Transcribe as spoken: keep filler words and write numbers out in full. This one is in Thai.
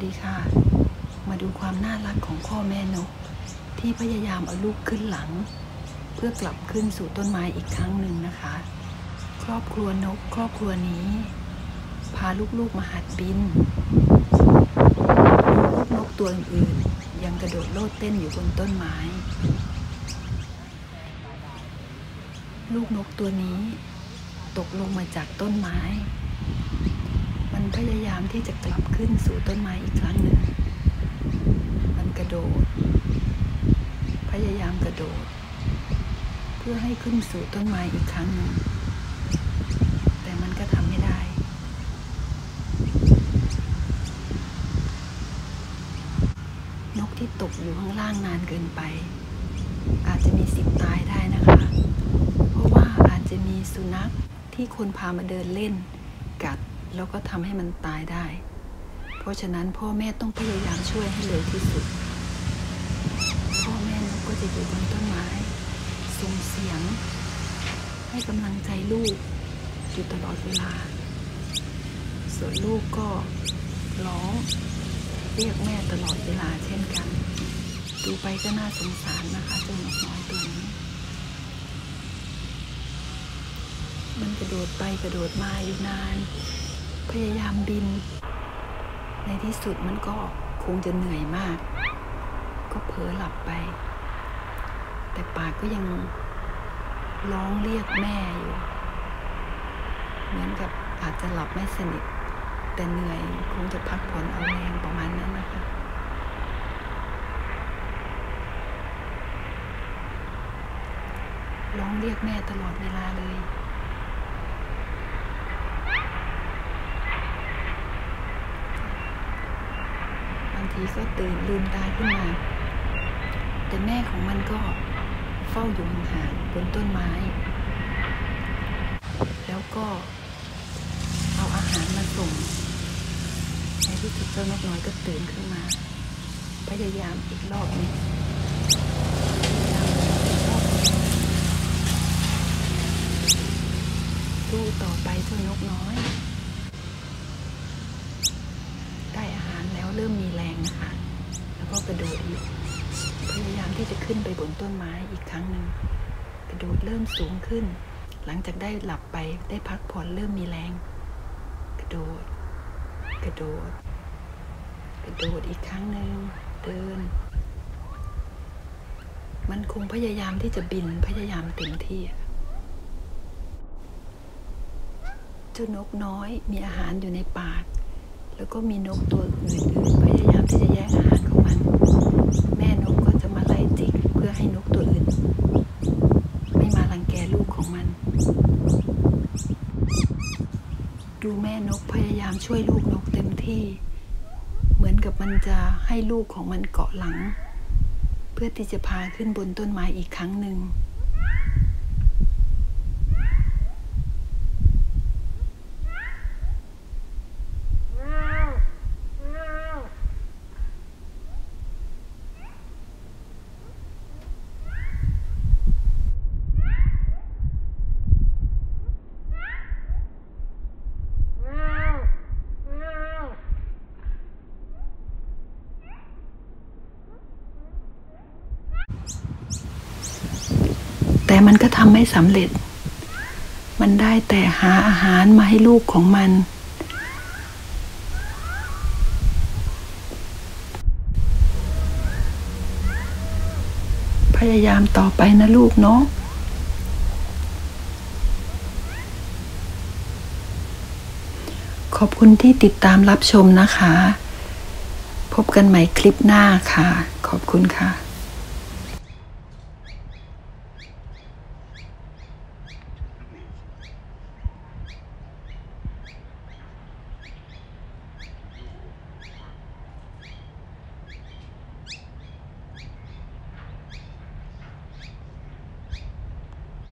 ดีค่ะมาดูความน่ารักของพ่อแม่นกที่พยายามเอาลูกขึ้นหลังเพื่อกลับขึ้นสู่ต้นไม้อีกครั้งหนึ่งนะคะครอบครัวนกครอบครัวนี้พาลูกๆมาหัดบินลูกนกตัวอื่นๆยังกระโดดโลดเต้นอยู่บนต้นไม้ลูกนกตัวนี้ตกลงมาจากต้นไม้มันพยายามที่จะกลับขึ้นสู่ต้นไม้อีกครั้งหนึ่งมันกระโดดพยายามกระโดดเพื่อให้ขึ้นสู่ต้นไม้อีกครั้งหนึ่งแต่มันก็ทำไม่ได้นกที่ตกอยู่ข้างล่างนานเกินไปอาจจะมีสิทธิ์ตายได้นะคะเพราะว่าอาจจะมีสุนัขที่คนพามาเดินเล่นกัดแล้วก็ทำให้มันตายได้เพราะฉะนั้นพ่อแม่ต้องพยายามช่วยให้เร็วที่สุดพ่อแม่นกก็จะอยู่บนต้นไม้ส่งเสียงให้กำลังใจลูกอยู่ตลอดเวลาส่วนลูกก็ร้องเรียกแม่ตลอดเวลาเช่นกันดูไปก็น่าสงสารนะคะเจ้านกน้อยตัวนี้มันกระโดดไปกระโดดมาอยู่นานพยายามบินในที่สุดมันก็คงจะเหนื่อยมากก็เผลอหลับไปแต่ปากก็ยังร้องเรียกแม่อยู่เหมือนกับอาจจะหลับไม่สนิทแต่เหนื่อยคงจะพักผ่อนเอาแรงประมาณนั้นนะคะร้องเรียกแม่ตลอดเวลาเลยบางทีก็ตื่นลืมตาขึ้นมาแต่แม่ของมันก็เฝ้าอยู่ห่างๆบนต้นไม้แล้วก็เอาอาหารมาส่งในที่สุดเจ้านกน้อยก็ตื่นขึ้นมาพยายามอีกรอบนึงสู้ต่อไปเจ้านกน้อยได้อาหารแล้วเริ่มมีแรงนะคะแล้วก็กระโดดอีกพยายามที่จะขึ้นไปบนต้นไม้อีกครั้งหนึ่งกระโดดเริ่มสูงขึ้นหลังจากได้หลับไปได้พักผ่อนเริ่มมีแรงกระโดดกระโดดกระโดดอีกครั้งหนึ่งเดินมันคงพยายามที่จะบินพยายามเต็มที่เจ้านกน้อยมีอาหารอยู่ในปากแล้วก็มีนกตัวอื่นๆพยายามที่จะแย่งอาหารของมันแม่นกก็จะมาไล่จิกเพื่อให้นกตัวอื่นไม่มารังแกลูกของมันดูแม่นกพยายามช่วยลูกนกเต็มที่เหมือนกับมันจะให้ลูกของมันเกาะหลังเพื่อที่จะพาขึ้นบนต้นไม้อีกครั้งหนึ่งแต่มันก็ทำไม่สำเร็จมันได้แต่หาอาหารมาให้ลูกของมันพยายามต่อไปนะลูกเนาะขอบคุณที่ติดตามรับชมนะคะพบกันใหม่คลิปหน้าค่ะขอบคุณค่ะ